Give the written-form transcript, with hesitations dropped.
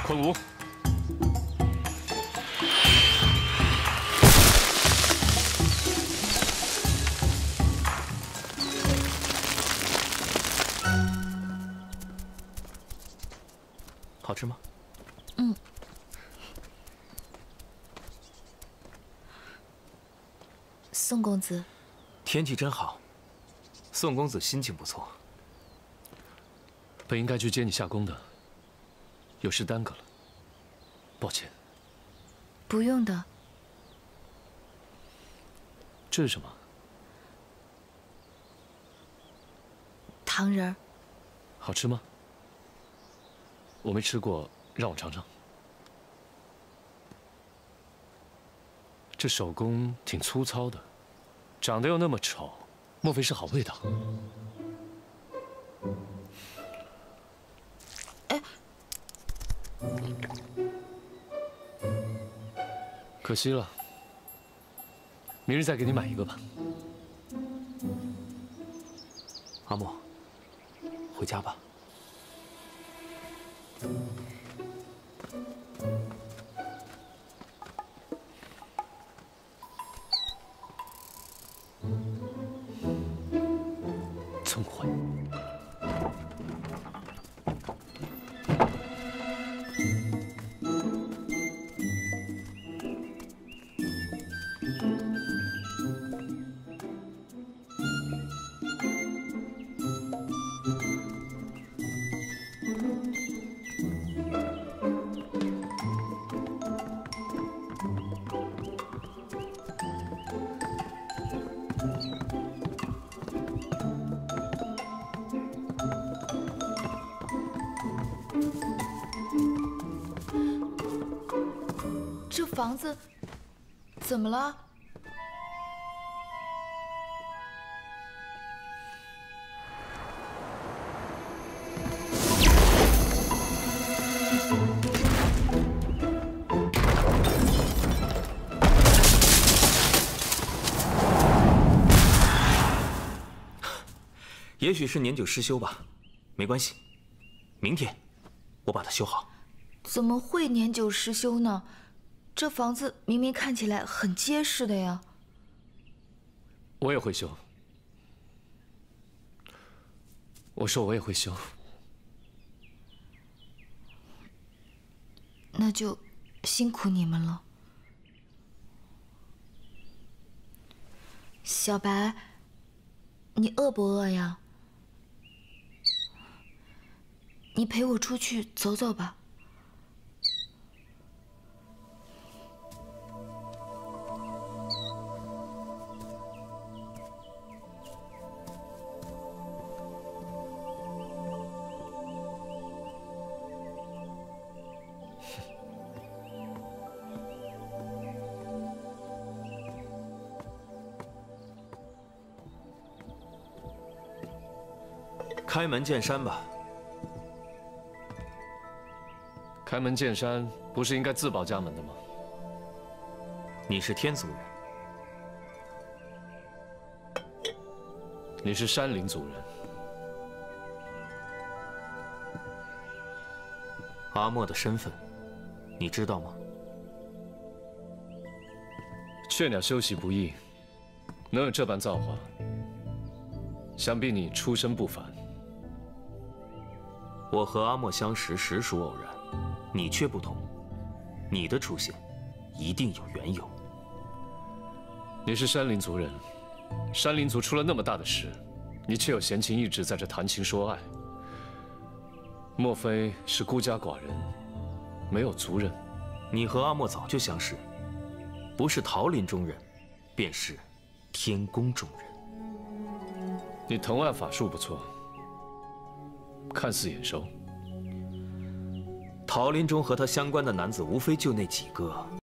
昆吾。 好吃吗？ 嗯。宋公子， 天气真好，宋公子心情不错。 本应该去接你下宫的，有事耽搁了，抱歉。 不用的。 这是什么？ 糖人儿。 好吃吗？ 我没吃过，让我尝尝。这手工挺粗糙的，长得又那么丑，莫非是好味道？ 哎， 可惜了，明日再给你买一个吧。 阿莫，回家吧。 聪慧。 这房子怎么了？ 也许是年久失修吧，没关系，明天我把它修好。 怎么会年久失修呢？这房子明明看起来很结实的呀。 我也会修。我说我也会修。 那就辛苦你们了。小白，你饿不饿呀？你陪我出去走走吧。 开门见山吧。 开门见山，不是应该自报家门的吗？ 你是天族人， 你是山林族人。 阿莫的身份，你知道吗？ 雀鸟休息不易，能有这般造化，想必你出身不凡。 我和阿莫相识实属偶然，你却不同，你的出现一定有缘由。 你是山林族人，山林族出了那么大的事，你却有闲情逸致在这谈情说爱，莫非是孤家寡人，没有族人？ 你和阿莫早就相识，不是桃林中人，便是天宫中人。 你藤蔓法术不错，看似眼熟。 桃林中和他相关的男子，无非就那几个。